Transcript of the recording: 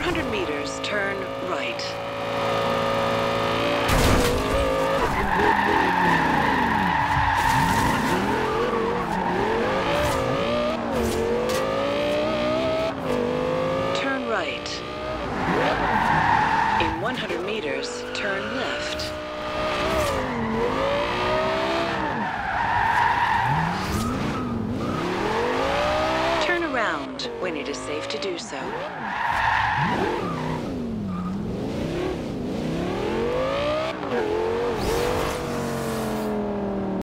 400 meters, turn right. Turn right. In 100 meters, turn left. Turn around when it is safe to do so.